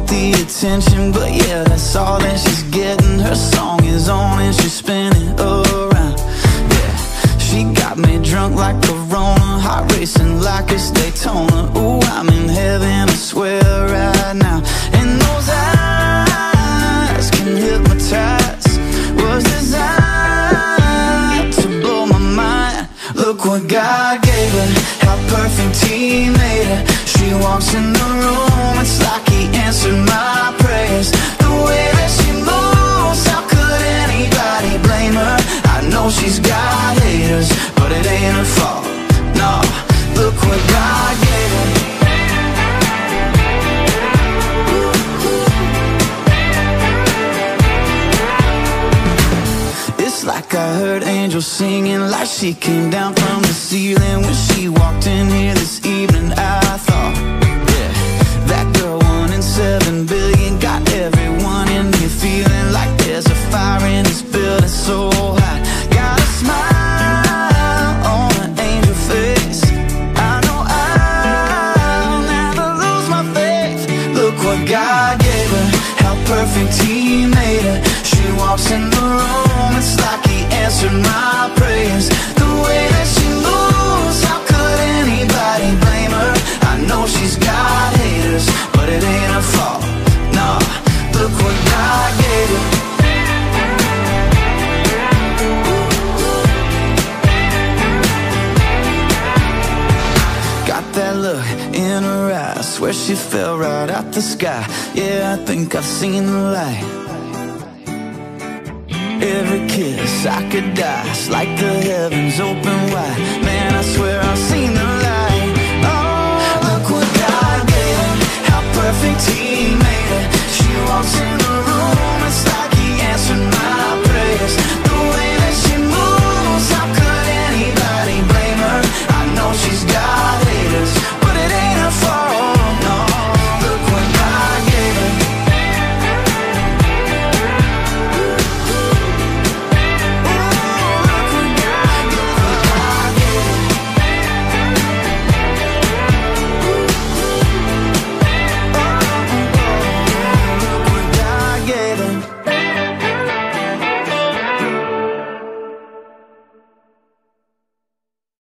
want the attention, but yeah, that's all that she's getting. Her song is on and she's spinning around. Yeah, she got me drunk like Corona, heart racing like it's Daytona. Ooh, I'm in heaven, I swear right now. And those eyes can hypnotize, was designed to blow my mind. Look what God gave her, how perfect He made her. She walks in the room, it's like He answered my prayers. The way that she moves, how could anybody blame her? I know she's got haters, but it ain't her fault. No, look what God gave her. It's like I heard angels singing, like she came down from the ceiling when she walked in here this evening. I thought, yeah, that girl 1 in 7 billion got everyone in here feeling like there's a fire in this building so hot. Got a smile on an angel face. I know I'll never lose my faith. Look what God gave her, how perfect He made her. She walks in the room, it's like He answered my prayers. The way that she moves, how could anybody blame her? I know she's got haters, but it ain't her fault. No, look what God gave her. Got that look in her eyes, swear she fell right out the sky. Yeah, I think I've seen the light. Every kiss I could die, it's like the heavens open wide. Man, I swear I've seen the light. Oh, look what God gave her, how perfect He made her. She walks in